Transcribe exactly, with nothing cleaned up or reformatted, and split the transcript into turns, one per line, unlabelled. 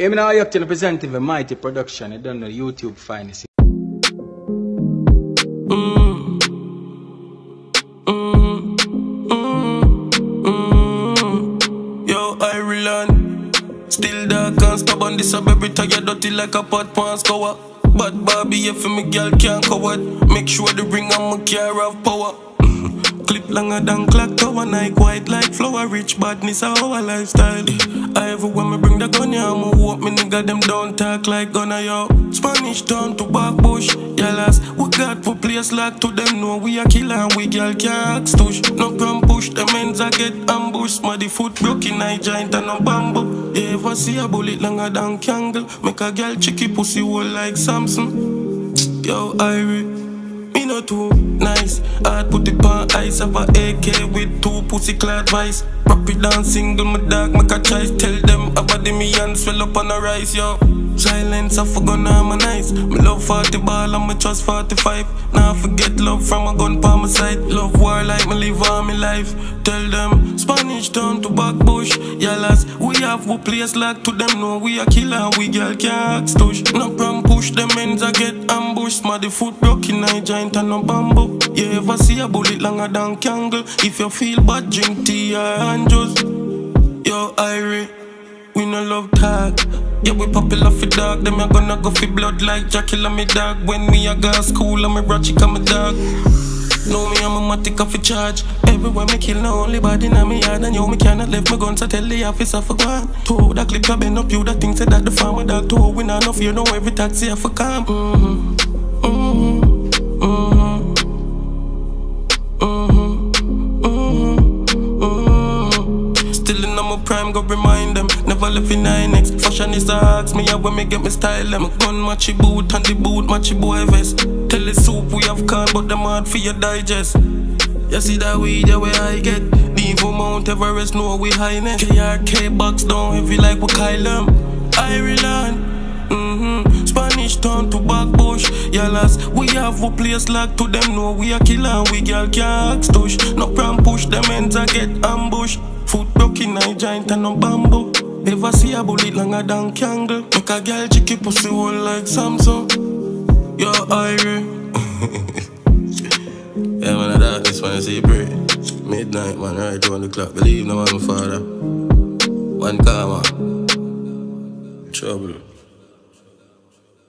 I'm now acting representative of Mighty Production. I don't know YouTube finest.
Mm. Mm. Mm. Mm. Yo, Ireland, still dark and stubborn. This a baby tired dirty like a pot pants cover. But Barbie, if me girl can't cover. Make sure the ring on my car have power. Clip longer than clock tower, night white like flower. Rich badness our lifestyle. I ever when me bring the gun, yeah, I'ma walk me nigga, them don't talk like gunna, yo. Spanish town to back bush, yeah, last. We got for place like to them, know we a killer and we girl can't ask tush. No gram push, the men's a get ambush. Smaddy foot broken, I giant and no bamboo. You ever see a bullet longer than Kangle? Make a girl cheeky pussy hole like Samson. Yo, Irie, me no too nice. I'd put it on ice, have a A K with two pussy clad vice. Rap it down single, my dog make a choice. Tell them about the me and swell up on the rise, yo. Silence, I forgot harmonize. Me love forty ball and me trust forty-five. Now I forget love from a gun pa my side. Love war like me live all my life. Tell them Spanish town to back bush, yeah, lass. We have we place like to them, know we a killer and we girl can't ask tush. No pram push, them ends I get ambush. Smaddy foot broken, I giant and no bamboo. You ever see a bullet longer than Kangle? If you feel bad, drink tea and juice. Yo, Irie, we no love talk. Yeah, we popular for dog. Them a gonna go for blood like Jackie and me dog. When me a go school, I'm a ratchet and me dog. Know me, I'm a matic off a charge. Everywhere me kill, no only body in me yard. And yo, me cannot left my guns, I tell the officer for gone. Two, that clip I bend up you, that thing said that the farmer dog. Two, we not enough, you know every taxi I for calm. Mm-hmm. Mm-hmm. Mm-hmm. Mm-hmm. Mm-hmm. Mm-hmm. Still in my prime, go remind them. Never left in nine X. Fashionista ask me how when me get me style them. Gun matchy boot and the boot matchy boy vest. Tell the soup we have can, but them hard for your digest. You see that weed, yeah, where I get. Devo Mount Everest, know we highness. K R K box down heavy like we Kyle them. Ireland, mm-hmm. Spanish town to back bush, yeah, lass. We have a place like to them, know we a killer and we girl can't ask tush. No pram push, them ends I get ambush. Foot broken, I giant and no bamboo. Ever see a bullet longer than Kangle? Make a girl cheeky pussy hole like Samsung. Yo, Irie. Yeah, man, I doubt this one, I see pray. Midnight, man, right on the clock. Believe no one, my father. One karma. Trouble.